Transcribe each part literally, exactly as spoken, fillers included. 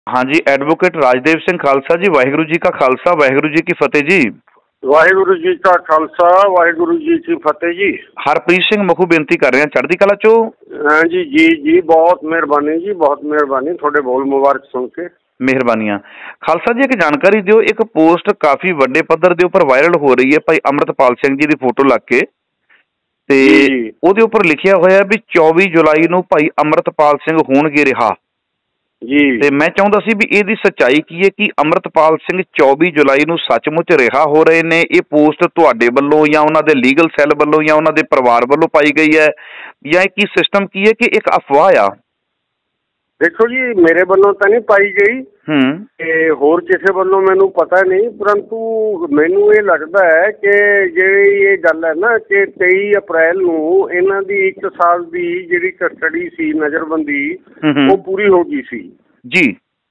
हाँ जी, एडवोकेट राजदेव सिंह खालसा जी। वाहिगुरु जी का खालसा, वाहिगुरु जी की फतेह जी। वाहिगुरु जी का खालसा, वाहिगुरु जी की फतेह जी। हरप्रीत सिंह मखू बेनती कर रहे हैं, चढ़दी कला चो। हाँ जी जी जी, बहुत मेहरबानी जी, बहुत मेहरबानी। थोड़े बोल मुबारक सुन के मेहरबानियां। खालसा जी, एक जानकारी दियो। एक पोस्ट काफी वड्डे पद्धर दे उपर वायरल हो रही है भाई अमृतपाल सिंह जी की फोटो लग के ते जी जी ਉਹਦੇ ਉੱਪਰ ਲਿਖਿਆ ਹੋਇਆ ਵੀ चौबीस ਜੁਲਾਈ ਨੂੰ ਭਾਈ ਅਮਰਤਪਾਲ ਸਿੰਘ ਹੋਣਗੇ ਰਿਹਾ। ਜੀ ਤੇ ਮੈਂ ਚਾਹੁੰਦਾ ਸੀ ਵੀ ਇਹਦੀ ਸੱਚਾਈ ਕੀ ਹੈ ਕਿ ਅਮਰਤਪਾਲ ਸਿੰਘ चौबीस ਜੁਲਾਈ ਨੂੰ ਸੱਚਮੁੱਚ ਰਿਹਾ ਹੋ ਰਹੇ ਨੇ? ਇਹ ਪੋਸਟ ਤੁਹਾਡੇ ਵੱਲੋਂ ਜਾਂ ਉਹਨਾਂ ਦੇ ਲੀਗਲ ਸੈੱਲ ਵੱਲੋਂ ਜਾਂ ਉਹਨਾਂ ਦੇ ਪਰਿਵਾਰ ਵੱਲੋਂ ਪਾਈ ਗਈ ਹੈ ਜਾਂ ਕੀ ਸਿਸਟਮ ਕੀ ਹੈ ਕਿ ਇੱਕ ਅਫਵਾਹ ਆ? देखो जी, मेरे वालों तो नहीं पाई गई ते होर किसी वालों मैनू पता नहीं, परंतु मैनू ये लगता है कि जिहड़ी ये गल है ना कि तेईस अप्रैल नूं इन्हां दी एक साल दी जिहड़ी कस्टडी सी, नज़रबंदी वो पूरी हो गई सी जी।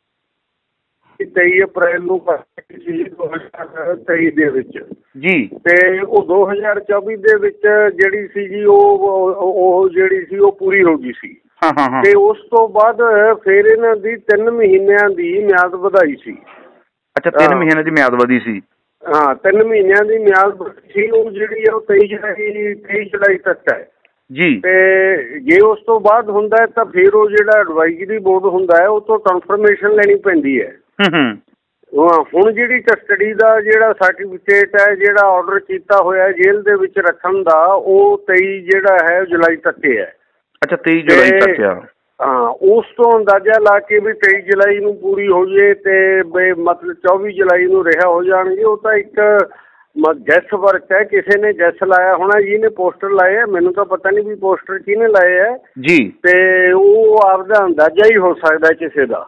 तेईस अप्रैल नूं सी दो हज़ार तेईस दे विच जी ते वो दो हज़ार चौबीस दे विच जिहड़ी सी जी वो जिहड़ी सी वो पूरी हो गई सी। हाँ हाँ हाँ। ਤੇ ਉਸ ਤੋਂ ਬਾਅਦ ਫਿਰ ਇਹਨਾਂ ਦੀ ਤਿੰਨ ਮਹੀਨਿਆਂ ਦੀ ਮਿਆਦ ਵਧਾਈ ਸੀ। ਅੱਛਾ, ਤਿੰਨ ਮਹੀਨਿਆਂ ਦੀ ਮਿਆਦ ਵਧੀ ਸੀ। ਹਾਂ, ਤਿੰਨ ਮਹੀਨਿਆਂ ਦੀ ਮਿਆਦ ਵਧੀ ਸੀ। ਉਹ ਜਿਹੜੀ ਹੈ ਉਹ ਤੇਈ ਜੁਲਾਈ ਤੇਈ ਜੁਲਾਈ ਤੱਕ ਹੈ ਜੀ। ਤੇ ਜੇ ਉਸ ਤੋਂ ਬਾਅਦ ਹੁੰਦਾ ਤਾਂ ਫਿਰ ਉਹ ਜਿਹੜਾ ਐਡਵਾਈਜ਼ਰੀ ਬੋਰਡ ਹੁੰਦਾ ਹੈ ਉਹ ਤੋਂ ਕਨਫਰਮੇਸ਼ਨ ਲੈਣੀ ਪੈਂਦੀ ਹੈ। ਹੂੰ ਹੂੰ। ਹਾਂ, ਹੁਣ ਜਿਹੜੀ ਕਸਟਡੀ ਦਾ ਜਿਹੜਾ ਸਰਟੀਫਿਕੇਟ ਹੈ, ਜਿਹੜਾ ਆਰਡਰ ਕੀਤਾ ਹੋਇਆ ਜੇਲ੍ਹ ਦੇ ਵਿੱਚ ਰੱਖਣ ਦਾ, ਉਹ ਤੇਈ ਜਿਹੜਾ ਹੈ ਜੁਲਾਈ ਤੱਕ ਹੈ। ਅੱਛਾ, ਤੇਈ ਜੁਲਾਈ ਤੱਕ ਆ। ਹਾਂ, ਉਸ ਤੋਂ ਅੰਦਾਜ਼ਾ ਲਾ ਕੇ ਵੀ ਤੇਈ ਜੁਲਾਈ ਨੂੰ ਪੂਰੀ ਹੋ ਜੇ ਤੇ ਬਈ ਮਤਲਬ ਚੌਬੀ ਜੁਲਾਈ ਨੂੰ ਰਿਹਾ ਹੋ ਜਾਣਗੇ। ਉਹ ਤਾਂ ਇੱਕ ਗੈਸ ਵਰਕ ਹੈ, ਕਿਸੇ ਨੇ ਗੈਸ ਲਾਇਆ ਹੋਣਾ, ਜਿਹਨੇ ਪੋਸਟਰ ਲਾਏ ਆ। ਮੈਨੂੰ ਤਾਂ ਪਤਾ ਨਹੀਂ ਵੀ ਪੋਸਟਰ ਕਿਹਨੇ ਲਾਏ ਆ ਜੀ, ਤੇ ਉਹ ਆਪਦਾ ਅੰਦਾਜ਼ਾ ਹੀ ਹੋ ਸਕਦਾ ਕਿਸੇ ਦਾ।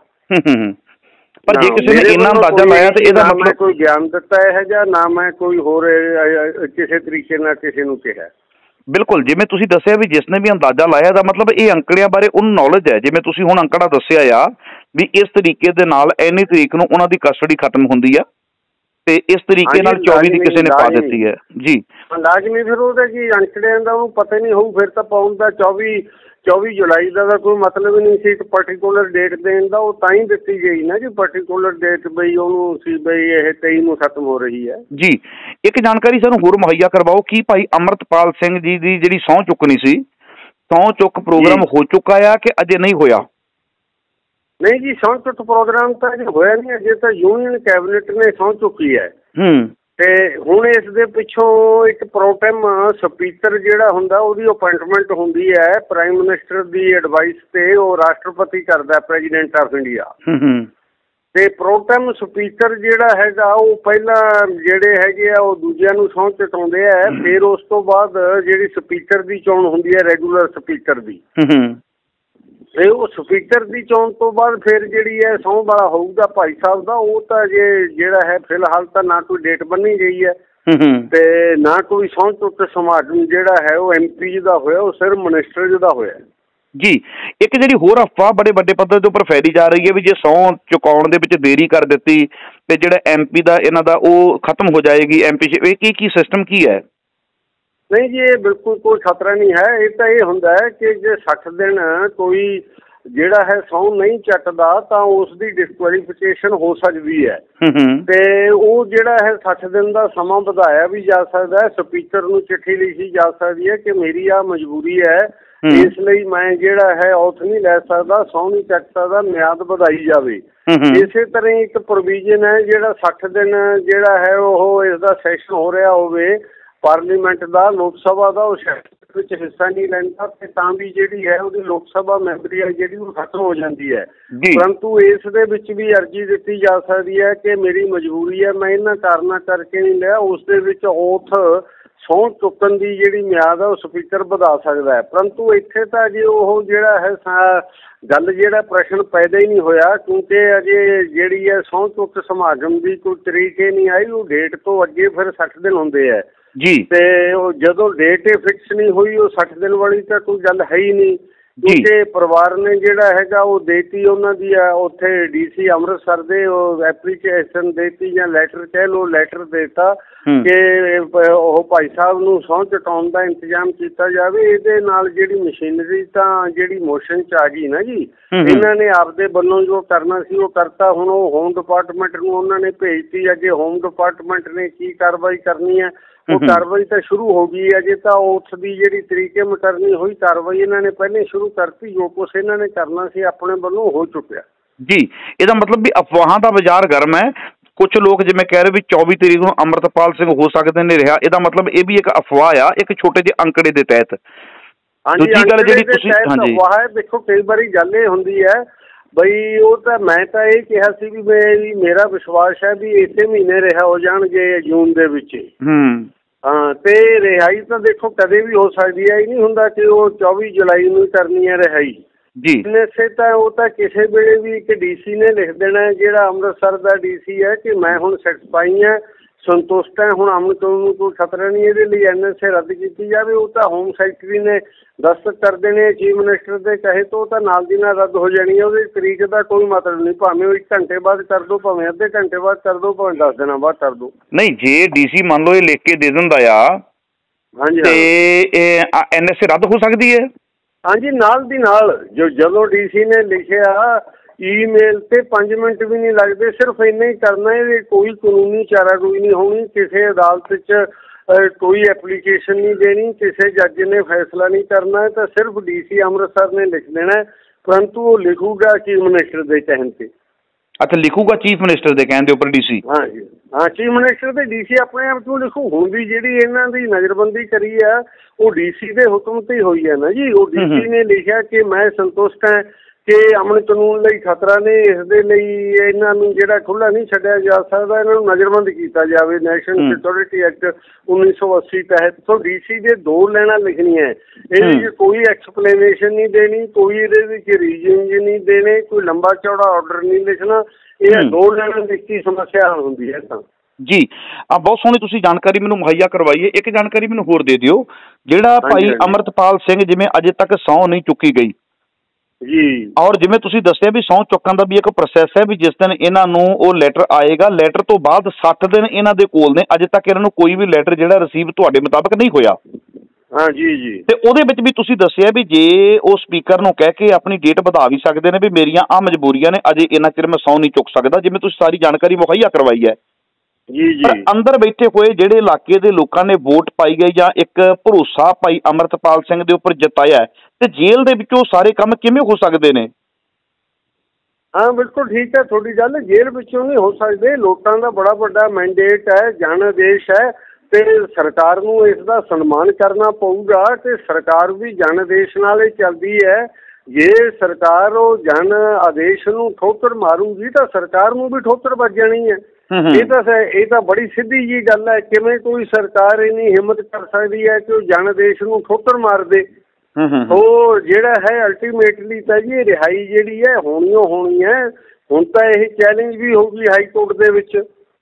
ਪਰ ਜੇ ਕਿਸੇ ਨੇ ਇੰਨਾ ਅੰਦਾਜ਼ਾ ਲਾਇਆ ਤੇ ਇਹਦਾ ਮਤਲਬ ਕੋਈ ਗਿਆਨ ਦਿੱਤਾ ਹੈ ਜਾਂ ਨਾ ਮੈਂ ਕੋਈ ਹੋਰ ਕਿਸੇ ਤਰੀਕੇ ਨਾਲ ਕਿਸੇ ਨੂੰ ਕਿਹਾ। ਬਿਲਕੁਲ, ਜਿਵੇਂ ਤੁਸੀਂ ਦੱਸਿਆ ਵੀ ਜਿਸਨੇ ਵੀ ਅੰਦਾਜ਼ਾ ਲਾਇਆ ਦਾ ਮਤਲਬ ਇਹ ਅੰਕੜਿਆਂ ਬਾਰੇ ਉਹਨੂੰ ਨੌਲੇਜ ਹੈ। ਜਿਵੇਂ ਤੁਸੀਂ ਹੁਣ ਅੰਕੜਾ ਦੱਸਿਆ ਆ ਵੀ ਇਸ ਤਰੀਕੇ ਦੇ ਨਾਲ ਇੰਨੀ ਤਰੀਕ ਨੂੰ ਉਹਨਾਂ ਦੀ ਕਸਟਡੀ ਖਤਮ ਹੁੰਦੀ ਆ ਤੇ ਇਸ ਤਰੀਕੇ ਨਾਲ ਚੌਬੀ ਦੀ ਕਿਸੇ ਨੇ ਪਾ ਦਿੱਤੀ ਹੈ ਜੀ। ਲਾਜ਼ਮੀ ਫਿਰ ਉਹਦੇ ਕੀ ਅੰਕੜਿਆਂ ਦਾ ਉਹਨੂੰ ਪਤਾ ਨਹੀਂ ਹੋਊ, ਫਿਰ ਤਾਂ ਪਾਉਣ ਦਾ ਚੌਵੀ ਚੌਵੀ ਜੁਲਾਈ ਦਾ ਤਾਂ ਕੋਈ ਮਤਲਬ ਹੀ ਨਹੀਂ ਸੀ। ਇੱਕ ਪਰਟੀਕੂਲਰ ਡੇਟ ਦੇਣ ਦਾ ਉਹ ਤਾਂ ਹੀ ਦਿੱਤੀ ਗਈ ਨਾ ਜੀ, ਪਰਟੀਕੂਲਰ ਡੇਟ ਬਈ ਉਹਨੂੰ ਸੀ ਬਈ ਇਹ ਤੇਈ ਨੂੰ ਖਤਮ ਹੋ ਰਹੀ ਹੈ ਜੀ। ਇੱਕ ਜਾਣਕਾਰੀ ਸਾਨੂੰ ਹੋਰ ਮੁਹੱਈਆ ਕਰਵਾਓ ਕਿ ਭਾਈ ਅਮਰਤਪਾਲ ਸਿੰਘ ਜੀ ਦੀ ਜਿਹੜੀ ਸਹੁੰ ਚੁੱਕਣੀ ਸੀ, ਸਹੁੰ ਚੁੱਕ ਪ੍ਰੋਗਰਾਮ ਹੋ ਚੁੱਕਾ ਆ ਕਿ ਅਜੇ ਨਹੀਂ ਹੋਇਆ? ਨਹੀਂ ਜੀ, ਸਹੁੰ ਚੁੱਕ ਪ੍ਰੋਗਰਾਮ ਤਾਂ ਅਜੇ ਹੋਇਆ ਨਹੀਂ। ਅਜੇ ਤਾਂ ਯੂਨੀਅਨ ਕੈਬਨਿਟ ਨੇ ਸਹੁੰ ਚੁੱਕੀ ਹੈ ਹੂੰ ਤੇ ਹੁਣ ਇਸ ਦੇ ਪਿੱਛੋਂ ਇੱਕ ਪ੍ਰੋਟੈਮ ਸਪੀਕਰ ਜਿਹੜਾ ਹੁੰਦਾ ਉਹਦੀ ਅਪਾਇੰਟਮੈਂਟ ਹੁੰਦੀ ਹੈ ਪ੍ਰਾਈਮ ਮਿਨਿਸਟਰ ਦੀ ਐਡਵਾਈਸ ਤੇ। ਉਹ ਰਾਸ਼ਟਰਪਤੀ ਕਰਦਾ, ਪ੍ਰੈਜ਼ੀਡੈਂਟ ਆਫ ਇੰਡੀਆ। ਤੇ ਪ੍ਰੋਟੈਮ ਸਪੀਕਰ ਜਿਹੜਾ ਹੈਗਾ ਉਹ ਪਹਿਲਾਂ ਜਿਹੜੇ ਹੈਗੇ ਆ ਉਹ ਦੂਜਿਆਂ ਨੂੰ ਸਹੁੰ ਚੁਕਾਉਂਦੇ ਆ, ਫਿਰ ਉਸ ਤੋਂ ਬਾਅਦ ਜਿਹੜੀ ਸਪੀਕਰ ਦੀ ਚੋਣ ਹੁੰਦੀ ਹੈ ਰੈਗੂਲਰ ਸਪੀਕਰ ਦੀ, ਤੇ ਉਹ ਸਪੀਕਰ ਦੀ ਚੋਣ ਤੋਂ ਬਾਅਦ ਫਿਰ ਜਿਹੜੀ ਹੈ ਸਹੁੰ ਵਾਲਾ ਹੋਊਗਾ ਭਾਈ ਸਾਹਿਬ ਦਾ। ਉਹ ਤਾਂ ਜੇ ਜਿਹੜਾ ਹੈ ਫਿਲਹਾਲ ਤਾਂ ਨਾ ਕੋਈ ਡੇਟ ਬੰਨੀ ਗਈ ਹੈ ਤੇ ਨਾ ਕੋਈ ਸਹੁੰ ਚੁੱਕ ਸਮਾਗਮ ਜਿਹੜਾ ਹੈ ਉਹ ਐਮ ਪੀ ਦਾ ਹੋਇਆ, ਉਹ ਸਿਰਫ ਮਿਨਿਸਟਰ ਦਾ ਹੋਇਆ ਜੀ। ਇੱਕ ਜਿਹੜੀ ਹੋਰ ਅਫਵਾਹ ਬੜੇ ਵੱਡੇ ਪੱਧਰ ਦੇ ਉੱਪਰ ਫੈਲੀ ਜਾ ਰਹੀ ਹੈ ਵੀ ਜੇ ਸਹੁੰ ਚੁਕਾਉਣ ਦੇ ਵਿੱਚ ਦੇਰੀ ਕਰ ਦਿੱਤੀ ਤੇ ਜਿਹੜਾ ਐਮ ਪੀ ਦਾ ਇਹਨਾਂ ਦਾ ਉਹ ਖਤਮ ਹੋ ਜਾਏਗੀ ਐਮ ਪੀ। ਇਹ ਕੀ ਕੀ ਸਿਸਟਮ ਕੀ ਹੈ? ਨਹੀਂ ਜੀ, ਇਹ ਬਿਲਕੁਲ ਕੋਈ ਖਤਰਾ ਨਹੀਂ ਹੈ। ਇਹ ਤਾਂ ਇਹ ਹੁੰਦਾ ਹੈ ਕਿ ਜੇ ਸੱਠ ਦਿਨ ਕੋਈ ਜਿਹੜਾ ਹੈ ਸਹੁੰ ਨਹੀਂ ਚੱਟਦਾ ਤਾਂ ਉਸ ਦੀ ਡਿਸਕੁਆਲੀਫਿਕੇਸ਼ਨ ਹੋ ਸਕਦੀ ਹੈ ਤੇ ਉਹ ਜਿਹੜਾ ਹੈ ਸੱਠ ਦਿਨ ਦਾ ਸਮਾਂ ਵਧਾਇਆ ਵੀ ਜਾ ਸਕਦਾ ਹੈ। ਸਪੀਕਰ ਨੂੰ ਚਿੱਠੀ ਲਿਖੀ ਜਾ ਸਕਦੀ ਹੈ ਕਿ ਮੇਰੀ ਆਹ ਮਜਬੂਰੀ ਹੈ, ਇਸ ਲਈ ਮੈਂ ਜਿਹੜਾ ਹੈ ਔਥ ਨਹੀਂ ਲੈ ਸਕਦਾ, ਸਹੁੰ ਨਹੀਂ ਚੱਕ ਸਕਦਾ, ਮਿਆਦ ਵਧਾਈ ਜਾਵੇ। ਇਸੇ ਤਰ੍ਹਾਂ ਇੱਕ ਪ੍ਰੋਵੀਜ਼ਨ ਹੈ ਜਿਹੜਾ ਸੱਠ ਦਿਨ ਜਿਹੜਾ ਹੈ ਉਹ ਇਸ ਦਾ ਸੈਸ਼ਨ ਹੋ ਰਿਹਾ ਹੋਵੇ ਪਾਰਲੀਮੈਂਟ ਦਾ, ਲੋਕ ਸਭਾ ਦਾ, ਉਹ ਸੈਸ਼ਨ ਵਿੱਚ ਹਿੱਸਾ ਨਹੀਂ ਲੈਂਦਾ ਤੇ ਤਾਂ ਵੀ ਜਿਹੜੀ ਹੈ ਉਹਦੀ ਲੋਕ ਸਭਾ ਮੈਂਬਰੀ ਹੈ ਜਿਹੜੀ ਉਹ ਖਤਮ ਹੋ ਜਾਂਦੀ ਹੈ। ਪਰੰਤੂ ਇਸ ਦੇ ਵਿੱਚ ਵੀ ਅਰਜ਼ੀ ਦਿੱਤੀ ਜਾ ਸਕਦੀ ਹੈ ਕਿ ਮੇਰੀ ਮਜਬੂਰੀ ਹੈ, ਮੈਂ ਇਹਨਾਂ ਕਾਰਨਾਂ ਕਰਕੇ ਨਹੀਂ ਲਿਆ। ਉਸ ਦੇ ਵਿੱਚ ਓਥ ਸਹੁੰ ਚੁੱਕਣ ਦੀ ਜਿਹੜੀ ਮਿਆਦ ਹੈ ਉਹ ਸਪੀਕਰ ਵਧਾ ਸਕਦਾ ਹੈ। ਪਰੰਤੂ ਇੱਥੇ ਤਾਂ ਅਜੇ ਉਹ ਜਿਹੜਾ ਹੈ ਗੱਲ ਜਿਹੜਾ ਪ੍ਰਸ਼ਨ ਪੈਦਾ ਹੀ ਨਹੀਂ ਹੋਇਆ, ਕਿਉਂਕਿ ਅਜੇ ਜਿਹੜੀ ਹੈ ਸਹੁੰ ਚੁੱਕ ਸਮਾਗਮ ਦੀ ਕੋਈ ਤਰੀਕ ਹੀ ਨਹੀਂ ਆਈ। ਉਹ ਡੇਟ ਤੋਂ ਅੱਗੇ ਫਿਰ ਸੱਠ ਦਿਨ ਹੁੰਦੇ ਹੈ ਜੀ। ਤੇ ਉਹ ਜਦੋਂ ਡੇਟ ਫਿਕਸ ਨਹੀਂ ਹੋਈ ਉਹ ਸੱਠ ਦਿਨ ਵਾਲੀ ਤਾਂ ਕੋਈ ਗੱਲ ਹੈ ਹੀ ਨਹੀਂ। ਕਿਉਂਕਿ ਪਰਿਵਾਰ ਨੇ ਜਿਹੜਾ ਹੈਗਾ ਉਹ ਦੇਤੀ ਉਹਨਾਂ ਦੀ ਉੱਥੇ ਡੀ ਸੀ ਅੰਮ੍ਰਿਤਸਰ ਦੇ ਉਹ ਐਪਲੀਕੇਸ਼ਨ ਦੇਤੀ ਜਾਂ ਲੈਟਰ ਕਹਿ ਲਓ, ਲੈਟਰ ਦੇਤਾ ਕਿ ਉਹ ਭਾਈ ਸਾਹਿਬ ਨੂੰ ਸਹੁੰ ਚੁਕਾਉਣ ਦਾ ਇੰਤਜ਼ਾਮ ਕੀਤਾ ਜਾਵੇ। ਇਹਦੇ ਨਾਲ ਜਿਹੜੀ ਮਸ਼ੀਨਰੀ ਤਾਂ ਜਿਹੜੀ ਮੋਸ਼ਨ 'ਚ ਆ ਗਈ ਨਾ ਜੀ, ਇਹਨਾਂ ਨੇ ਆਪਦੇ ਵੱਲੋਂ ਜੋ ਕਰਨਾ ਸੀ ਉਹ ਕਰਤਾ। ਹੁਣ ਉਹ ਹੋਮ ਡਿਪਾਰਟਮੈਂਟ ਨੂੰ ਉਹਨਾਂ ਨੇ ਭੇਜਤੀ। ਅੱਗੇ ਹੋਮ ਡਿਪਾਰਟਮੈਂਟ ਨੇ ਕੀ ਕਾਰਵਾਈ ਕਰਨੀ ਹੈ, ਉਹ ਕਾਰਵਾਈ ਤਾਂ ਸ਼ੁਰੂ ਹੋ ਗਈ ਹੈ। ਅਜੇ ਤਾਂ ਉਸ ਦੀ ਜਿਹੜੀ ਤਰੀਕੇ ਮਟਰਨੀ ਹੋਈ ਕਾਰਵਾਈ ਇਹਨਾਂ ਨੇ ਪਹਿਲੇ ਸ਼ੁਰੂ ਕਰਤੀ। ਜੋ ਕੁਛ ਇਹਨਾਂ ਨੇ ਕਰਨਾ ਸੀ ਆਪਣੇ ਵੱਲੋਂ ਹੋ ਚੁੱਕਿਆ ਜੀ। ਇਹਦਾ ਮਤਲਬ ਵੀ ਅਫਵਾਹਾਂ ਦਾ ਬਾਜ਼ਾਰ ਗਰਮ ਹੈ। ਕੁਛ ਲੋਕ ਜਿਵੇਂ ਕਹਿ ਰਹੇ ਵੀ ਚੌਵੀ ਤਰੀਕ ਨੂੰ ਅੰਮ੍ਰਿਤਪਾਲ ਸਿੰਘ ਹੋ ਸਕਦੇ ਨੇ ਰਿਹਾ। ਇਹਦਾ ਮਤਲਬ ਇਹ ਵੀ ਇੱਕ ਅਫਵਾਹ ਆ, ਇੱਕ ਛੋਟੇ ਜਿਹੇ ਅੰਕੜੇ ਦੇ ਤਹਿਤ। ਹਾਂਜੀ, ਅਫਵਾਹ ਹੈ। ਦੇਖੋ ਕਈ ਵਾਰੀ ਗੱਲ ਇਹ ਹੁੰਦੀ ਹੈ ਬਈ ਉਹ ਤਾਂ ਮੈਂ ਤਾਂ ਇਹ ਕਿਹਾ ਸੀ ਵੀ ਮੇਰੀ ਮੇਰਾ ਵਿਸ਼ਵਾਸ ਹੈ ਵੀ ਇਸੇ ਮਹੀਨੇ ਰਿਹਾ ਹੋ ਜਾਣਗੇ ਜੂਨ ਦੇ ਵਿੱਚ। ਹੂੰ ਹਾਂ, ਤੇ ਰਿਹਾਈ ਤਾਂ ਦੇਖੋ ਕਦੇ ਵੀ ਹੋ ਸਕਦੀ ਹੈ। ਇਹ ਨਹੀਂ ਹੁੰਦਾ ਕਿ ਉਹ ਚੌਵੀ ਜੁਲਾਈ ਨੂੰ ਕਰਨੀ ਹੈ ਰਿਹਾਈ ਜੀ। ਇਸੇ ਤਾਂ ਉਹ ਤਾਂ ਕਿਸੇ ਵੇਲੇ ਵੀ ਇੱਕ ਡੀ ਸੀ ਨੇ ਲਿਖ ਦੇਣਾ, ਜਿਹੜਾ ਅੰਮ੍ਰਿਤਸਰ ਦਾ ਡੀ ਸੀ ਹੈ, ਕਿ ਮੈਂ ਹੁਣ ਸੈਟਿਸਫਾਈ ਹਾਂ, ਸੰਤੁਸ਼ਟ ਹੈ, ਹੁਣ ਅਮਨ ਕਾਨੂੰਨ ਨੂੰ ਕੋਈ ਖਤਰਾ ਨਹੀਂ, ਇਹਦੇ ਲਈ ਐਨ ਐਸ ਏ ਰੱਦ ਕੀਤੀ ਜਾਵੇ। ਉਹ ਤਾਂ ਹੋਮ ਸੈਕਟਰੀ ਨੇ ਦਸਤਖਤ ਕਰਦੇ ਨੇ ਚੀਫ ਮਿਨਿਸਟਰ ਦੇ ਕਹੇ ਤੋਂ, ਉਹ ਤਾਂ ਨਾਲ ਦੀ ਨਾਲ ਰੱਦ ਹੋ ਜਾਣੀ ਹੈ। ਉਹਦੀ ਤਰੀਕ ਦਾ ਕੋਈ ਮਤਲਬ ਨਹੀਂ, ਭਾਵੇਂ ਉਹ ਇੱਕ ਘੰਟੇ ਬਾਅਦ ਕਰ ਦਿਓ, ਭਾਵੇਂ ਅੱਧੇ ਘੰਟੇ ਬਾਅਦ ਕਰ ਦਿਓ, ਭਾਵੇਂ ਦਸ ਦਿਨਾਂ ਬਾਅਦ ਕਰ ਦਿਓ। ਨਹੀਂ, ਜੇ ਡੀ ਸੀ ਮੰਨ ਲਓ ਇਹ ਲਿਖ ਕੇ ਦੇ ਦਿੰਦਾ ਆ ਹਾਂਜੀ ਤੇ ਐਨ ਐਸ ਏ ਰੱਦ ਹੋ ਸਕਦੀ ਹੈ। ਹਾਂਜੀ, ਨਾਲ ਦੀ ਨਾਲ ਜੋ ਜਦੋਂ ਡੀ ਸੀ ਨੇ ਲਿਖਿਆ ਈਮੇਲ ਤੇ ਪੰਜ ਮਿੰਟ ਵੀ ਨਹੀਂ ਲੱਗਦੇ, ਸਿਰਫ ਇੰਨਾ ਹੀ ਕਰਨਾ ਹੈ। ਕੋਈ ਕਾਨੂੰਨੀ ਚਾਰਾਗੋਈ ਨਹੀਂ ਹੋਣੀ, ਕਿਸੇ ਅਦਾਲਤ 'ਚ ਕੋਈ ਐਪਲੀਕੇਸ਼ਨ ਨਹੀਂ ਦੇਣੀ, ਕਿਸੇ ਜੱਜ ਨੇ ਫੈਸਲਾ ਨਹੀਂ ਕਰਨਾ, ਤਾਂ ਸਿਰਫ ਡੀ ਸੀ ਅੰਮ੍ਰਿਤਸਰ ਨੇ ਲਿਖ ਦੇਣਾ। ਪਰੰਤੂ ਉਹ ਲਿਖੂਗਾ ਚੀਫ ਮਿਨਿਸਟਰ ਦੇ ਕਹਿਣ ਤੇ। ਅੱਛਾ, ਲਿਖੂਗਾ ਚੀਫ ਮਿਨਿਸਟਰ ਦੇ ਕਹਿਣ ਦੇ ਉੱਪਰ ਡੀ ਸੀ। ਹਾਂਜੀ ਹਾਂ, ਚੀਫ ਮਿਨਿਸਟਰ ਤੇ ਡੀ ਸੀ ਆਪਣੇ ਆਪ ਤੋਂ ਲਿਖੂ। ਹੁਣ ਵੀ ਜਿਹੜੀ ਇਹਨਾਂ ਦੀ ਨਜ਼ਰਬੰਦੀ ਕਰੀ ਹੈ ਉਹ ਡੀ ਸੀ ਦੇ ਹੁਕਮ ਤੇ ਹੀ ਹੋਈ ਹੈ ਨਾ ਜੀ। ਉਹ ਡੀ ਸੀ ਨੇ ਲਿਖਿਆ ਕਿ ਮੈਂ ਸੰਤੁਸ਼ਟ ਹਾਂ ਕਿ ਅਮਨ ਕਾਨੂੰਨ ਲਈ ਖਤਰਾ ਨੇ, ਇਸ ਦੇ ਲਈ ਇਹਨਾਂ ਨੂੰ ਜਿਹੜਾ ਖੁੱਲ੍ਹਾ ਨਹੀਂ ਛੱਡਿਆ ਜਾ ਸਕਦਾ, ਇਹਨਾਂ ਨੂੰ ਨਜ਼ਰਬੰਦ ਕੀਤਾ ਜਾਵੇ ਨੈਸ਼ਨਲ ਸਿਕਿਉਰਿਟੀ ਐਕਟ ਉੱਨੀ ਸੌ ਅੱਸੀ ਤਹਿਤ। ਸੋ ਡੀ ਸੀ ਦੇ ਦੋ ਲੈਣਾ ਲਿਖਣੀਆਂ, ਇਹਦੇ ਵਿੱਚ ਕੋਈ ਐਕਸਪਲੇਨੇਸ਼ਨ ਨਹੀਂ ਦੇਣੀ, ਕੋਈ ਇਹਦੇ ਵਿੱਚ ਰੀਜ਼ਨਸ ਨਹੀਂ ਦੇਣੇ, ਕੋਈ ਲੰਬਾ ਚੌੜਾ ਆਰਡਰ ਨਹੀਂ ਲਿਖਣਾ। ਇਹ ਦੋ ਲੈਣਾ ਲਿਖ ਕੇ ਸਮੱਸਿਆ ਹੁੰਦੀ ਹੈ ਤਾਂ ਜੀ। ਆ ਬਹੁਤ ਸੋਹਣੀ ਤੁਸੀਂ ਜਾਣਕਾਰੀ ਮੈਨੂੰ ਮੁਹੱਈਆ ਕਰਵਾਈ ਹੈ। ਇੱਕ ਜਾਣਕਾਰੀ ਮੈਨੂੰ ਹੋਰ ਦੇ ਦਿਓ, ਜਿਹੜਾ ਭਾਈ ਅੰਮ੍ਰਿਤਪਾਲ ਸਿੰਘ ਜਿਵੇਂ ਅਜੇ ਤੱਕ ਸਹੁੰ ਨਹੀਂ ਚੁੱਕੀ ਗਈ ਜੀ, ਔਰ ਜਿਵੇਂ ਤੁਸੀਂ ਦੱਸਿਆ ਵੀ ਸਹੁੰ ਚੁੱਕਣ ਦਾ ਵੀ ਇੱਕ ਪ੍ਰੋਸੈਸ ਹੈ, ਵੀ ਜਿਸ ਦਿਨ ਇਹਨਾਂ ਨੂੰ ਉਹ ਲੈਟਰ ਆਏਗਾ, ਲੈਟਰ ਤੋਂ ਬਾਅਦ ਸੱਠ ਦਿਨ ਇਹਨਾਂ ਦੇ ਕੋਲ ਨੇ। ਅਜੇ ਤੱਕ ਇਹਨਾਂ ਨੂੰ ਕੋਈ ਵੀ ਲੈਟਰ ਜਿਹੜਾ ਰਿਸੀਵ ਤੁਹਾਡੇ ਮੁਤਾਬਕ ਨਹੀਂ ਹੋਇਆ। ਹਾਂ ਜੀ ਜੀ। ਤੇ ਉਹਦੇ ਵਿੱਚ ਵੀ ਤੁਸੀਂ ਦੱਸਿਆ ਵੀ ਜੇ ਉਹ ਸਪੀਕਰ ਨੂੰ ਕਹਿ ਕੇ ਆਪਣੀ ਡੇਟ ਵਧਾ ਵੀ ਸਕਦੇ ਨੇ, ਵੀ ਮੇਰੀਆਂ ਆਹ ਮਜਬੂਰੀਆਂ ਨੇ, ਅਜੇ ਇੰਨਾ ਚਿਰ ਮੈਂ ਸਹੁੰ ਨਹੀਂ ਚੁੱਕ ਸਕਦਾ, ਜਿਵੇਂ ਤੁਸੀਂ ਸਾਰੀ ਜਾਣਕਾਰੀ ਮੁਹੱਈਆ ਕਰਵਾਈ ਹੈ ਜੀ ਜੀ। ਪਰ ਅੰਦਰ ਬੈਠੇ ਹੋਏ ਜਿਹੜੇ ਇਲਾਕੇ ਦੇ ਲੋਕਾਂ ਨੇ ਵੋਟ ਪਾਈ ਗਈ ਜਾਂ ਇੱਕ ਭਰੋਸਾ ਭਾਈ ਅੰਮ੍ਰਿਤਪਾਲ ਸਿੰਘ ਦੇ ਉੱਪਰ ਜਤਾਇਆ, ਤੇ ਜੇਲ੍ਹ ਦੇ ਵਿੱਚੋਂ ਸਾਰੇ ਕੰਮ ਕਿਵੇਂ ਹੋ ਸਕਦੇ ਨੇ? ਹਾਂ ਬਿਲਕੁਲ ਠੀਕ ਹੈ ਤੁਹਾਡੀ ਗੱਲ। ਜੇਲ੍ਹ ਵਿੱਚੋਂ ਨਹੀਂ ਹੋ ਸਕਦੇ, ਲੋਕਾਂ ਦਾ ਬੜਾ ਵੱਡਾ ਮੈਂਡੇਟ ਹੈ, ਜਨ ਆਦੇਸ਼ ਹੈ, ਤੇ ਸਰਕਾਰ ਨੂੰ ਇਸ ਦਾ ਸਨਮਾਨ ਕਰਨਾ ਪਊਗਾ। ਤੇ ਸਰਕਾਰ ਵੀ ਜਨ ਆਦੇਸ਼ ਨਾਲ ਹੀ ਚੱਲਦੀ ਹੈ। ਜੇ ਸਰਕਾਰ ਉਹ ਜਨ ਆਦੇਸ਼ ਨੂੰ ਠੋਕਰ ਮਾਰੂਗੀ ਤਾਂ ਸਰਕਾਰ ਨੂੰ ਵੀ ਠੋਕਰ ਵੱਜ ਜਾਣੀ ਹੈ। ਇਹ ਤਾਂ ਇਹ ਤਾਂ ਬੜੀ ਸਿੱਧੀ ਜੀ ਗੱਲ ਹੈ। ਕਿਵੇਂ ਕੋਈ ਸਰਕਾਰ ਇੰਨੀ ਹਿੰਮਤ ਕਰ ਸਕਦੀ ਹੈ ਕਿ ਉਹ ਜਨ ਆਦੇਸ਼ ਨੂੰ ਠੋਕਰ ਮਾਰ ਦੇ? ਉਹ ਜਿਹੜਾ ਹੈ ਅਲਟੀਮੇਟਲੀ ਤਾਂ ਜੀ ਰਿਹਾਈ ਜਿਹੜੀ ਹੈ ਹੋਣੀ ਓ ਹੋਣੀ ਹੈ। ਹੁਣ ਤਾਂ ਇਹ ਚੈਲੰਜ ਵੀ ਹੋਊਗੀ ਹਾਈ ਕੋਰਟ ਦੇ ਵਿੱਚ।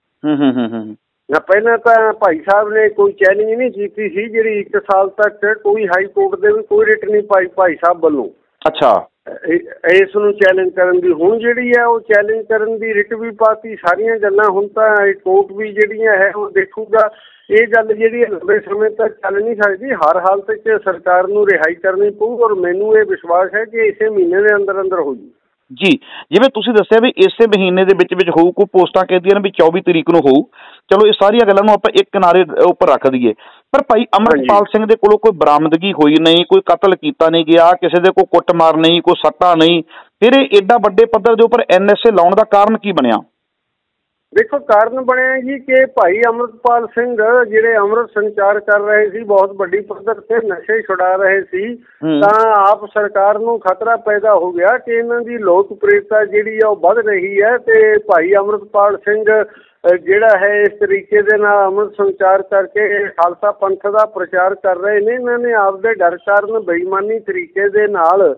ਪਹਿਲਾਂ ਤਾਂ ਭਾਈ ਸਾਹਿਬ ਨੇ ਕੋਈ ਚੈਲੰਜ ਨਹੀਂ ਕੀਤੀ ਸੀ, ਜਿਹੜੀ ਇੱਕ ਸਾਲ ਤੱਕ ਕੋਈ ਹਾਈ ਕੋਰਟ ਦੇ ਵੀ ਕੋਈ ਰਿਟ ਨਹੀਂ ਪਾਈ ਭਾਈ ਸਾਹਿਬ ਵੱਲੋਂ। ਅੱਛਾ, ਇਸ ਨੂੰ ਚੈਲੰਜ ਕਰਨ ਦੀ ਹੁਣ ਜਿਹੜੀ ਹੈ ਉਹ ਚੈਲੰਜ ਕਰਨ ਦੀ ਰਿਟ ਵੀ ਪਾਤੀ, ਸਾਰੀਆਂ ਗੱਲਾਂ। ਹੁਣ ਤਾਂ ਕੋਰਟ ਵੀ ਜਿਹੜੀਆਂ ਹੈ ਉਹ ਦੇਖੂਗਾ। ਇਹ ਗੱਲ ਜਿਹੜੀ ਹੈ ਲੰਬੇ ਸਮੇਂ ਤੱਕ ਚੱਲ ਨਹੀਂ ਸਕਦੀ। ਹਰ ਹਾਲਤ 'ਚ ਸਰਕਾਰ ਨੂੰ ਰਿਹਾਈ ਕਰਨੀ ਪਊ, ਔਰ ਮੈਨੂੰ ਇਹ ਵਿਸ਼ਵਾਸ ਹੈ ਕਿ ਇਸੇ ਮਹੀਨੇ ਦੇ ਅੰਦਰ ਅੰਦਰ ਹੋ ਜੂ ਜੀ। ਜਿਵੇਂ ਤੁਸੀਂ ਦੱਸਿਆ ਵੀ ਇਸੇ ਮਹੀਨੇ ਦੇ ਵਿੱਚ ਵਿੱਚ ਹੋਊ, ਕੋਈ ਪੋਸਟਾਂ ਕਹਿੰਦੀਆਂ ਨੇ ਵੀ ਚੌਵੀ ਤਰੀਕ ਨੂੰ ਹੋਊ। ਚਲੋ ਇਹ ਸਾਰੀਆਂ ਗੱਲਾਂ ਨੂੰ ਆਪਾਂ ਇੱਕ ਕਿਨਾਰੇ ਉੱਪਰ ਰੱਖ ਦਈਏ, ਪਰ ਭਾਈ ਅੰਮ੍ਰਿਤਪਾਲ ਸਿੰਘ ਦੇ ਕੋਲੋਂ ਕੋਈ ਬਰਾਮਦਗੀ ਹੋਈ ਨਹੀਂ, ਕੋਈ ਕਤਲ ਕੀਤਾ ਨਹੀਂ ਗਿਆ, ਕਿਸੇ ਦੇ ਕੋਈ ਕੁੱਟਮਾਰ ਨਹੀਂ, ਕੋਈ ਸੱਟਾ ਨਹੀਂ, ਫਿਰ ਇਹ ਏਡਾ ਵੱਡੇ ਪੱਧਰ ਦੇ ਉੱਪਰ ਐਨ ਐਸ ਏ ਲਾਉਣ ਦਾ ਕਾਰਨ ਕੀ ਬਣਿਆ? ਦੇਖੋ ਕਾਰਨ ਬਣਿਆ ਜੀ ਕਿ ਭਾਈ ਅੰਮ੍ਰਿਤਪਾਲ ਸਿੰਘ ਜਿਹੜੇ ਅੰਮ੍ਰਿਤ ਸੰਚਾਰ ਕਰ ਰਹੇ ਸੀ, ਬਹੁਤ ਵੱਡੀ ਪੱਧਰ ਤੇ ਨਸ਼ੇ ਛੁਡਾ ਰਹੇ ਸੀ, ਤਾਂ ਆਪ ਸਰਕਾਰ ਨੂੰ ਖਤਰਾ ਪੈਦਾ ਹੋ ਗਿਆ ਕਿ ਇਹਨਾਂ ਦੀ ਲੋਕਪ੍ਰਿਯਤਾ ਜਿਹੜੀ ਆ ਉਹ ਵੱਧ ਰਹੀ ਹੈ। ਤੇ ਭਾਈ ਅੰਮ੍ਰਿਤਪਾਲ ਸਿੰਘ ਜਿਹੜਾ ਹੈ ਇਸ ਤਰੀਕੇ ਦੇ ਨਾਲ ਅੰਮ੍ਰਿਤ ਸੰਚਾਰ ਕਰਕੇ ਖਾਲਸਾ ਪੰਥ ਦਾ ਪ੍ਰਚਾਰ ਕਰ ਰਹੇ ਨੇ। ਇਹਨਾਂ ਨੇ ਆਪਦੇ ਡਰ ਕਾਰਨ ਬੇਈਮਾਨੀ ਤਰੀਕੇ ਦੇ ਨਾਲ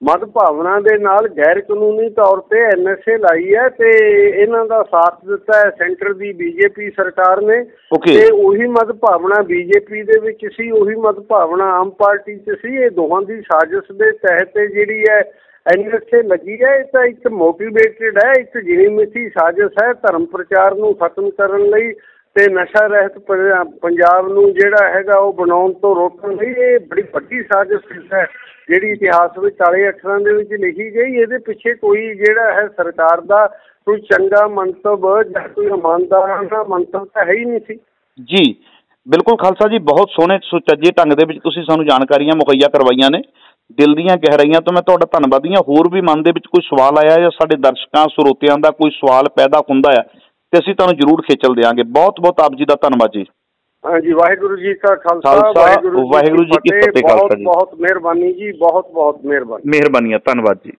ਮਦ ਭਾਵਨਾ ਦੇ ਨਾਲ ਗੈਰ ਕਾਨੂੰਨੀ ਤੌਰ ਤੇ ਐਨ ਐਸ ਏ ਲਾਈ ਹੈ ਤੇ ਇਹਨਾਂ ਦਾ ਸਾਥ ਦਿੱਤਾ ਹੈ ਸੈਂਟਰ ਦੀ ਬੀਜੇਪੀ ਸਰਕਾਰ ਨੇ। ਤੇ ਉਹੀ ਮਦ ਭਾਵਨਾ ਬੀਜੇਪੀ ਦੇ ਵਿੱਚ ਸੀ, ਉਹੀ ਮਦ ਭਾਵਨਾ ਆਮ ਪਾਰਟੀ 'ਚ ਸੀ। ਇਹ ਦੋਹਾਂ ਦੀ ਸਾਜ਼ਿਸ਼ ਦੇ ਤਹਿਤ ਜਿਹੜੀ ਹੈ ਐਨ ਐਸ ਏ ਲੱਗੀ ਹੈ। ਇਹ ਤਾਂ ਇੱਕ ਮੋਟੀਵੇਟਿਡ ਹੈ, ਇੱਕ ਗਿਣੀ ਮਿੱਥੀ ਸਾਜ਼ਿਸ਼ ਹੈ ਧਰਮ ਪ੍ਰਚਾਰ ਨੂੰ ਖਤਮ ਕਰਨ ਲਈ ਤੇ ਨਸ਼ਾ ਰਹਿਤ ਪੰਜਾਬ ਨੂੰ ਜਿਹੜਾ ਹੈਗਾ ਉਹ ਬਣਾਉਣ ਤੋਂ ਰੋਕਣ ਲਈ। ਇਹ ਬੜੀ ਵੱਡੀ ਸਾਜ਼ਿਸ਼ ਹੈ ਜਿਹੜੀ ਇਤਿਹਾਸ ਵਿੱਚ ਕਾਲੇ ਅੱਖਰਾਂ ਦੇ ਵਿੱਚ ਲਿਖੀ ਗਈ। ਇਹਦੇ ਪਿੱਛੇ ਕੋਈ ਜਿਹੜਾ ਹੈ ਸਰਕਾਰ ਦਾ ਕੋਈ ਚੰਗਾ ਮੰਤਵ ਜਾਂ ਕੋਈ ਇਮਾਨਦਾਰਾਨਾ ਮੰਤਵ ਤਾਂ ਹੈ ਹੀ ਨਹੀਂ ਸੀ ਜੀ। ਬਿਲਕੁਲ ਖਾਲਸਾ ਜੀ, ਬਹੁਤ ਸੋਹਣੇ ਸੁਚੱਜੇ ਢੰਗ ਦੇ ਵਿੱਚ ਤੁਸੀਂ ਸਾਨੂੰ ਜਾਣਕਾਰੀਆਂ ਮੁਹੱਈਆ ਕਰਵਾਈਆਂ ਨੇ। ਦਿਲ ਦੀਆਂ ਗਹਿਰਾਈਆਂ ਤੋਂ ਮੈਂ ਤੁਹਾਡਾ ਧੰਨਵਾਦੀ ਹਾਂ। ਹੋਰ ਵੀ ਮਨ ਦੇ ਵਿੱਚ ਕੋਈ ਸਵਾਲ ਆਇਆ ਜਾਂ ਸਾਡੇ ਦਰਸ਼ਕਾਂ ਸਰੋਤਿਆਂ ਦਾ ਕੋਈ ਸਵਾਲ ਪੈਦਾ ਹੁੰਦਾ ਆ ਤੇ ਅਸੀਂ ਤੁਹਾਨੂੰ ਜ਼ਰੂਰ ਖੇਚਲ ਦਿਆਂਗੇ। ਬਹੁਤ ਬਹੁਤ ਆਪ ਜੀ ਦਾ ਧੰਨਵਾਦ ਜੀ। ਹਾਂਜੀ, ਵਾਹਿਗੁਰੂ ਜੀ ਕਾ ਖਾਲਸਾ, ਵਾਹਿਗੁਰੂ ਜੀ ਕੀ ਫਤਿਹ। ਬਹੁਤ ਬਹੁਤ ਮਿਹਰਬਾਨੀ ਜੀ, ਬਹੁਤ ਬਹੁਤ ਮਿਹਰਬਾਨੀ। ਮਿਹਰਬਾਨੀ, ਧੰਨਵਾਦ ਜੀ।